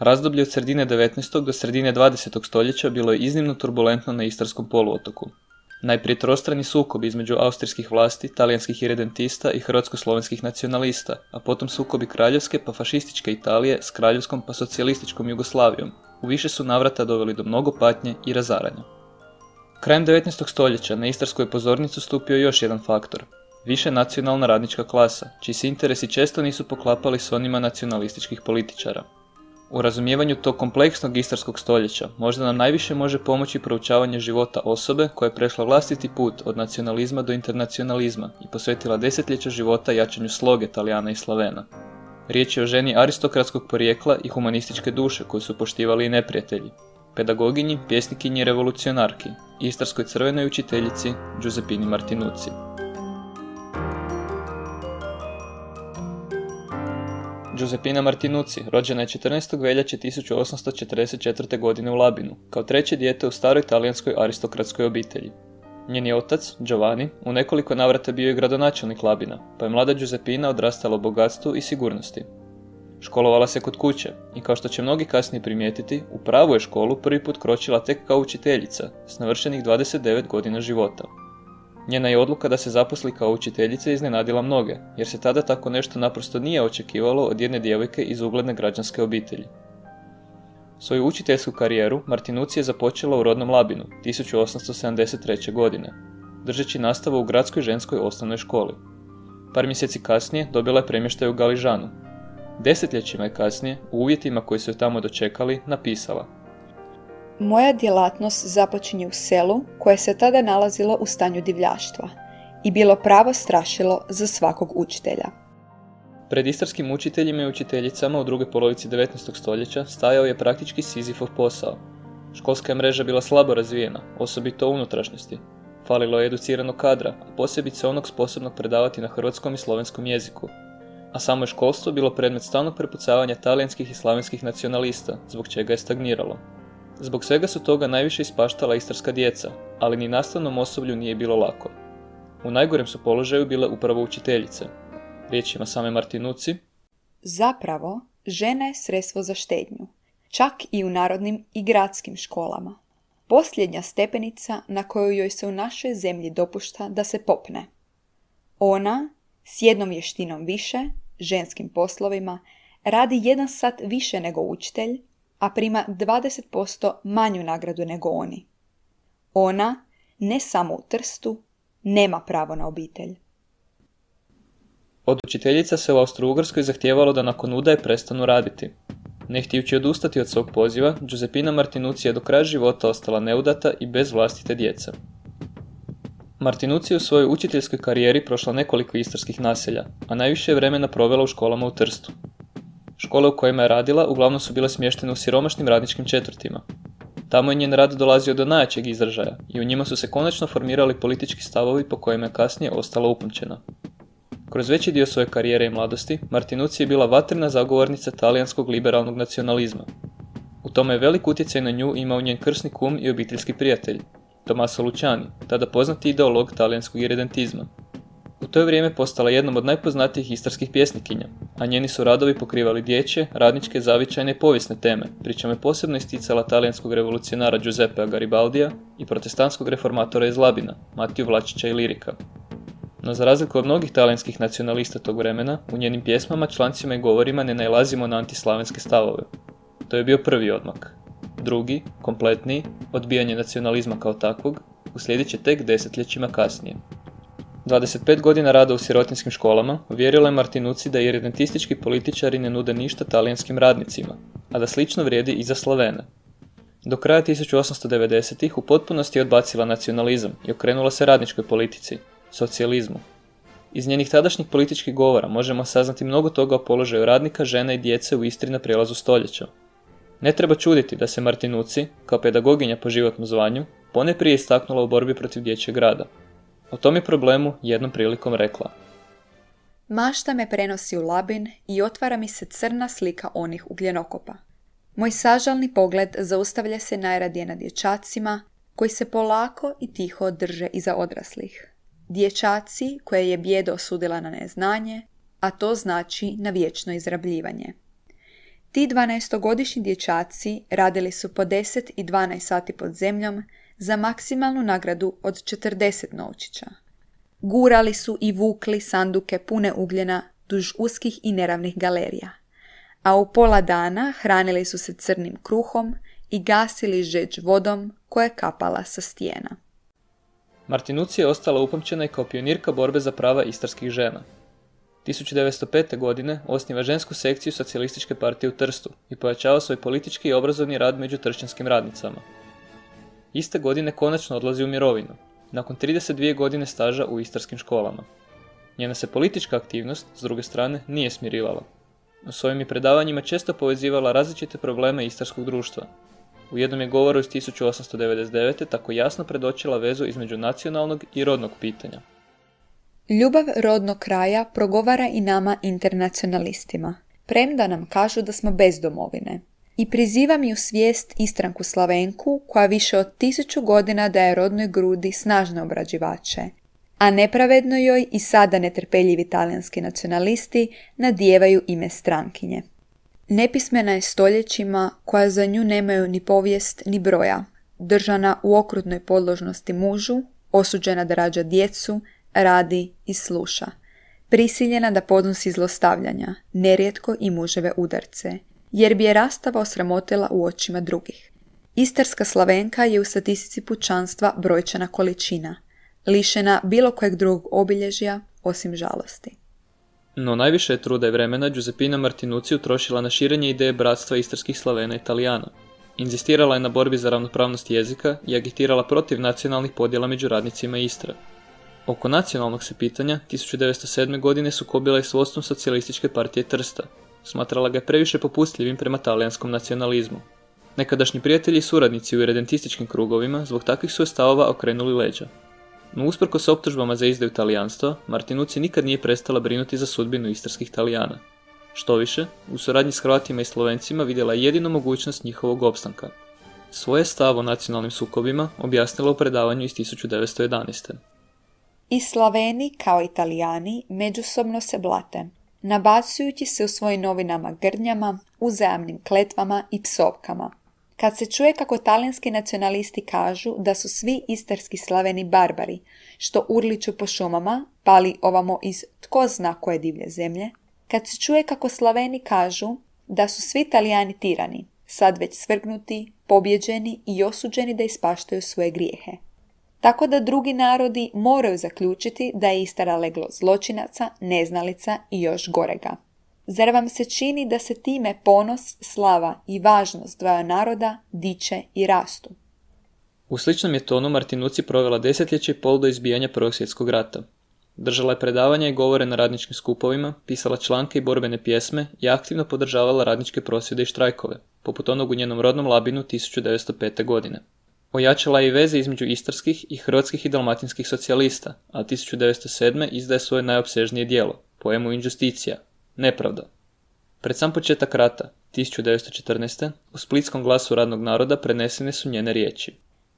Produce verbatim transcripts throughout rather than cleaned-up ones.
Razdoblje od sredine devetnaestog do sredine dvadesetog stoljeća bilo je iznimno turbulentno na Istarskom poluotoku. Najprije trostrani sukob između austrijskih vlasti, talijanskih iredentista i hrvatsko-slovenskih nacionalista, a potom sukobi kraljevske pa fašističke Italije s kraljevskom pa socijalističkom Jugoslavijom, u više su navrata doveli do mnogo patnje i razaranja. Krajem devetnaestog stoljeća na istarsku je pozornicu stupio još jedan faktor, više nacionalna radnička klasa, čiji se interesi često nisu poklapali s onima nacionalističkih političara. U razumijevanju tog kompleksnog istarskog stoljeća možda nam najviše može pomoći proučavanje života osobe koja je prešla vlastiti put od nacionalizma do internacionalizma i posvetila desetljeća života jačanju sloge Talijana i Slavena. Riječ je o ženi aristokratskog porijekla i humanističke duše koju su poštivali i neprijatelji, pedagoginji, pjesnikinji i revolucionarki, istarskoj crvenoj učiteljici Giuseppini Martinucci. Giuseppina Martinucci rođena je četrnaestog veljače tisuću osamsto četrdeset četvrte. godine u Labinu, kao treće dijete u staroj talijanskoj aristokratskoj obitelji. Njen je otac, Giovanni, u nekoliko navrata bio i gradonačelnik Labina, pa je mlada Giuseppina odrastala u bogatstvu i sigurnosti. Školovala se kod kuće i kao što će mnogi kasnije primijetiti, u pravu je školu prvi put kročila tek kao učiteljica, s navršenih dvadeset devet godina života. Njena je odluka da se zaposli kao učiteljica iznenadila mnoge, jer se tada tako nešto naprosto nije očekivalo od jedne djevojke iz ugledne građanske obitelji. Svoju učiteljsku karijeru Martinucci je započela u rodnom Labinu tisuću osamsto sedamdeset treće. godine, držeći nastavu u gradskoj ženskoj osnovnoj školi. Par mjeseci kasnije dobila je premještaj u Galižanu. Desetljećima je kasnije, u uvjetima koji su je tamo dočekali, napisala: Moja djelatnost započinje u selu koje se tada nalazilo u stanju divljaštva i bilo pravo strašilo za svakog učitelja. Pred istarskim učiteljima i učiteljicama u drugoj polovici devetnaestog stoljeća stajao je praktički Sizifov posao. Školska je mreža bila slabo razvijena, osobito u unutrašnjosti. Falilo je educiranog kadra, a posebice onog sposobnog predavati na hrvatskom i slovenskom jeziku. A samo je školstvo bilo predmet stalnog prepucavanja talijanskih i slavenskih nacionalista, zbog čega je stagniralo. Zbog svega su toga najviše ispaštala istarska djeca, ali ni nastavnom osoblju nije bilo lako. U najgorem su položaju bile upravo učiteljice. Riječima same Martinucci: Zapravo, žena je sredstvo za štednju, čak i u narodnim i gradskim školama. Posljednja stepenica na koju joj se u našoj zemlji dopušta da se popne. Ona, s jednom vještinom više, ženskim poslovima, radi jedan sat više nego učitelj, a prima dvadeset posto manju nagradu nego oni. Ona, ne samo u Trstu, nema pravo na obitelj. Od učiteljica se u Austro-Ugarskoj zahtijevalo da nakon udaje prestanu raditi. Ne htijući odustati od svog poziva, Giuseppina Martinucci je do kraja života ostala neudata i bez vlastite djece. Martinucci je u svojoj učiteljskoj karijeri prošla nekoliko istarskih naselja, a najviše je vremena provela u školama u Trstu. Škole u kojima je radila uglavnom su bile smještene u siromašnim radničkim četvrtima. Tamo je njen rad dolazio do najjačeg izražaja i u njima su se konačno formirali politički stavovi po kojima je kasnije ostala upamćena. Kroz veći dio svoje karijere i mladosti, Martinucci je bila vatrena zagovornica talijanskog liberalnog nacionalizma. U tome je velik utjecaj na nju imao njen krsni kum i obiteljski prijatelj, Tommaso Luciani, tada poznati ideolog talijanskog iredentizma. U to je vrijeme postala jednom od najpoznatijih istarskih pjesnikinja, a njeni su radovi pokrivali dječje, radničke, zavičajne i povijesne teme, pri čemu je posebno isticala talijanskog revolucionara Giuseppea Garibaldija i protestantskog reformatora iz Labina, Matiju Vlačića i Lirika. No za razliku od mnogih talijanskih nacionalista tog vremena, u njenim pjesmama, člancima i govorima ne nailazimo na antislavenske stavove. To je bio prvi odmak. Drugi, kompletniji, odbijanje nacionalizma kao takvog, uslijedit će tek desetljećima kasnije. dvadeset pet godina rada u sirotinskim školama uvjerila je Martinucci da iredentistički političari ne nude ništa talijanskim radnicima, a da slično vrijedi i za Slavene. Do kraja tisuću osamsto devedesetih u potpunosti je odbacila nacionalizam i okrenula se radničkoj politici, socijalizmu. Iz njenih tadašnjih političkih govora možemo saznati mnogo toga o položaju radnika, žena i djece u Istri na prijelazu stoljeća. Ne treba čuditi da se Martinucci, kao pedagoginja po životnom zvanju, ponajprije istaknula u borbi protiv dječjeg rada. O tom je problemu jednom prilikom rekla: Mašta me prenosi u Labin i otvara mi se crna slika onih ugljenokopa. Moj sažalni pogled zaustavlja se najradije na dječacima koji se polako i tiho drže iza odraslih. Dječaci koje je bijeda osudila na neznanje, a to znači na vječno izrabljivanje. Ti dvanaestogodišnji dječaci radili su po deset i dvanaest sati pod zemljom za maksimalnu nagradu od četrdeset novčića. Gurali su i vukli sanduke pune ugljena duž uskih i neravnih galerija, a u pola dana hranili su se crnim kruhom i gasili žeđ vodom koja je kapala sa stijena. Martinucci je ostala upamćena i kao pionirka borbe za prava istarskih žena. tisuću devetsto pete. godine osniva žensku sekciju Socijalističke partije u Trstu i pojačava svoj politički i obrazovni rad među tršćanskim radnicama. Iste godine konačno odlazi u mirovinu, nakon trideset dvije godine staža u istarskim školama. Njena se politička aktivnost, s druge strane, nije smirivala. U svojim je predavanjima često povezivala različite probleme istarskog društva. U jednom je govoru iz tisuću osamsto devedeset devete. tako jasno predočila vezu između nacionalnog i rodnog pitanja. Ljubav rodnog kraja progovara i nama internacionalistima, premda nam kažu da smo bez domovine. I priziva mi u svijest Istranku Slavenku koja više od tisuću godina daje rodnoj grudi snažne obrađivače, a nepravedno joj i sada netrpeljivi talijanski nacionalisti nadijevaju ime strankinje. Nepismena je stoljećima koja za nju nemaju ni povijest ni broja, držana u okrutnoj podložnosti mužu, osuđena da rađa djecu, radi i sluša, prisiljena da podnosi zlostavljanja, nerijetko i muževe udarce, jer bi je rastava osramotila u očima drugih. Istarska Slavenka je u statistici pučanstva brojčana količina, lišena bilo kojeg drugog obilježja osim žalosti. No najviše je truda i vremena Giuseppina Martinucci utrošila na širenje ideje bratstva istarskih Slavena i Talijana. Inzistirala je na borbi za ravnopravnost jezika i agitirala protiv nacionalnih podjela među radnicima Istre. Oko nacionalnog se pitanja tisuću devetsto sedme. godine sukobila je s vodstvom Socijalističke partije Trsta. Smatrala ga je previše popustljivim prema talijanskom nacionalizmu. Nekadašnji prijatelji i suradnici u iredentističkim krugovima zbog takvih su je stavova okrenuli leđa. No usprkos optužbama za izdaju talijanstva, Martinucci nikad nije prestala brinuti za sudbinu istarskih Talijana. Štoviše, u suradnji s Hrvatima i Slovencima vidjela je jedinu mogućnost njihovog opstanka. Svoje stav o nacionalnim sukobima objasnila u predavanju iz tisuću devetsto jedanaeste. I Slaveni, kao i Talijani, međusobno se blate, nabacujući se u svojim novinama grdnjama, uzajamnim kletvama i psovkama. Kad se čuje kako talijanski nacionalisti kažu da su svi istarski Slaveni barbari, što urliču po šumama, pali ovamo iz tko zna koje divlje zemlje, kad se čuje kako Slaveni kažu da su svi Talijani tirani, sad već svrgnuti, pobjeđeni i osuđeni da ispaštaju svoje grijehe. Tako da drugi narodi moraju zaključiti da je Istara leglo zločinaca, neznalica i još gorega. Zar vam se čini da se time ponos, slava i važnost dvaju naroda diče i rastu? U sličnom je tonu Martinucci provela desetljeće i pol do izbijanja Prvog svjetskog rata. Držala je predavanja i govore na radničkim skupovima, pisala članke i borbene pjesme i aktivno podržavala radničke prosvjede i štrajkove, poput onog u njenom rodnom Labinu tisuću devetsto pete. godine. Ojačala je i veze između istarskih i hrvatskih i dalmatinskih socijalista, a tisuću devetsto sedme. izdaje svoje najopsežnije djelo, poemu Injusticija, Nepravda. Pred sam početak rata, tisuću devetsto četrnaeste. u Splitskom glasu radnog naroda prenesene su njene riječi.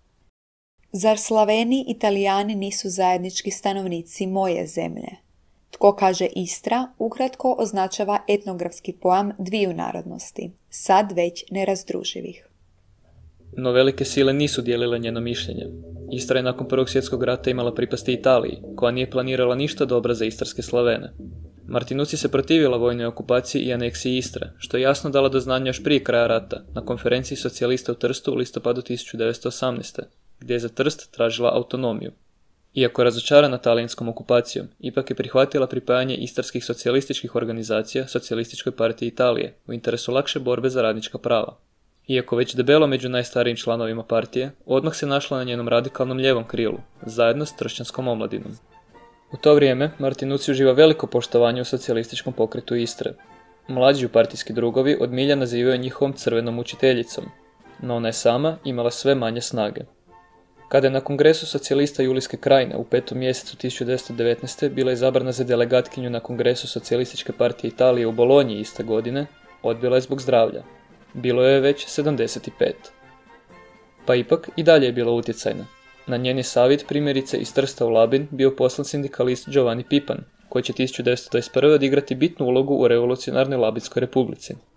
Zar Slaveni i Talijani nisu zajednički stanovnici moje zemlje? Tko kaže Istra, ukratko označava etnografski pojam dviju narodnosti, sad već nerazdruživih. No velike sile nisu dijelile njeno mišljenje. Istra je nakon Prvog svjetskog rata imala pripasti Italiji, koja nije planirala ništa dobra za istarske Slavene. Martinucci se protivila vojnoj okupaciji i aneksiji Istre, što je jasno dala do znanja još prije kraja rata, na konferenciji socijalista u Trstu u listopadu tisuću devetsto osamnaeste. gdje je za Trst tražila autonomiju. Iako je razočarana talijanskom okupacijom, ipak je prihvatila pripajanje istarskih socijalističkih organizacija Socijalističkoj partiji Italije u interesu lakše borbe za radnička prava. Iako već debelo među najstarijim članovima partije, odmah se našla na njenom radikalnom ljevom krilu, zajedno s tršćanskom omladinom. U to vrijeme Martinucci uživa veliko poštovanje u socijalističkom pokretu Istre. Mlađi partijski drugovi od milja nazivaju njihovom crvenom učiteljicom, no ona je sama imala sve manje snage. Kada je na kongresu socijalista Julijske krajine u petom mjesecu tisuću devetsto devetnaeste. bila izabrana za delegatkinju na kongresu Socijalističke partije Italije u Bolonji iste godine, odbila je zbog zdravlja. Bilo je već sedamdeset pet. Pa ipak i dalje je bila utjecajna. Na njeni savjet primjerice iz Trsta u Labin bio poslan sindikalist Giovanni Pipan, koji će tisuću devetsto dvadeset prve. odigrati bitnu ulogu u revolucionarnoj Labinskoj republici.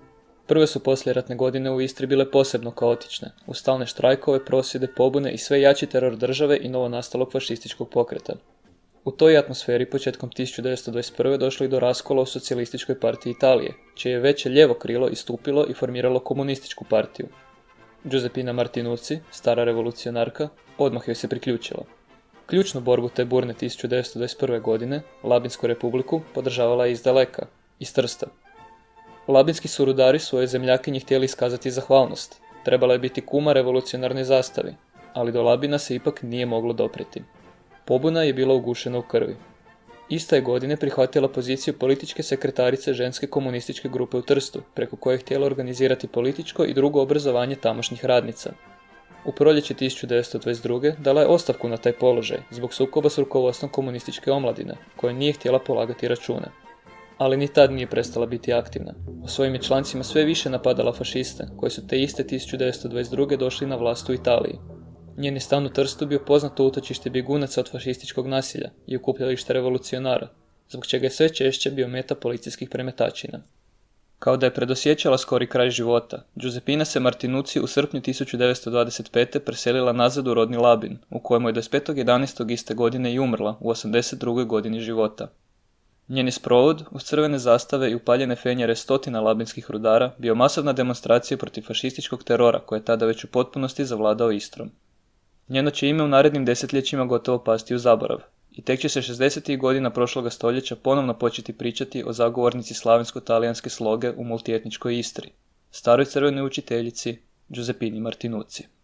Prve su poslijeratne godine u Istri bile posebno kaotične, uz stalne štrajkove, prosvjede, pobune i sve jači teror države i novonastalog fašističkog pokreta. U toj atmosferi početkom tisuću devetsto dvadeset prve došlo i do raskola u Socijalističkoj partiji Italije, čije je veće lijevo krilo istupilo i formiralo komunističku partiju. Giuseppina Martinuzzi, stara revolucionarka, odmah joj se priključila. Ključnu borbu te burne tisuću devetsto dvadeset prve. godine, Labinsku republiku, podržavala je iz daleka, iz Trsta. Labinski su rudari svoje zemljakinji htjeli iskazati zahvalnost. Trebala je biti kuma revolucionarne zastavi, ali do Labina se ipak nije moglo doprijeti. Pobuna je bila ugušena u krvi. Ista je godine prihvatila poziciju političke sekretarice ženske komunističke grupe u Trstu, preko koje je htjela organizirati političko i drugo obrazovanje tamošnjih radnica. U proljeće tisuću devetsto dvadeset druge. dala je ostavku na taj položaj zbog sukoba s rukovodstvom komunističke omladine, koje nije htjela polagati račune. Ali ni tad nije prestala biti aktivna. O svojim je člancima sve više napadala fašiste, koji su te iste tisuću devetsto dvadeset druge. došli na vlast u Italiji. Njen je stan u Trstu bio poznato utočište bjegunaca od fašističkog nasilja i okupljalište revolucionara, zbog čega je sve češće bio meta policijskih premetačina. Kao da je predosjećala skori kraj života, Giuseppina se Martinuzzi u srpnju tisuću devetsto dvadeset pete. preselila nazad u rodni Labin, u kojemu je dvadeset petog jedanaestog iste godine i umrla u osamdeset drugoj godini života. Njen je sprovod, uz crvene zastave i upaljene fenjere stotina labinskih rudara, bio masovna demonstracija protiv fašističkog terora koje je tada već u potpunosti zavladao Istrom. Njeno će ime u narednim desetljećima gotovo pasti u zaborav, i tek će se šezdesetih godina prošloga stoljeća ponovno početi pričati o zagovornici slavensko-talijanske sloge u multietničkoj Istri, staroj crvenoj učiteljici Giuseppini Martinuzzi.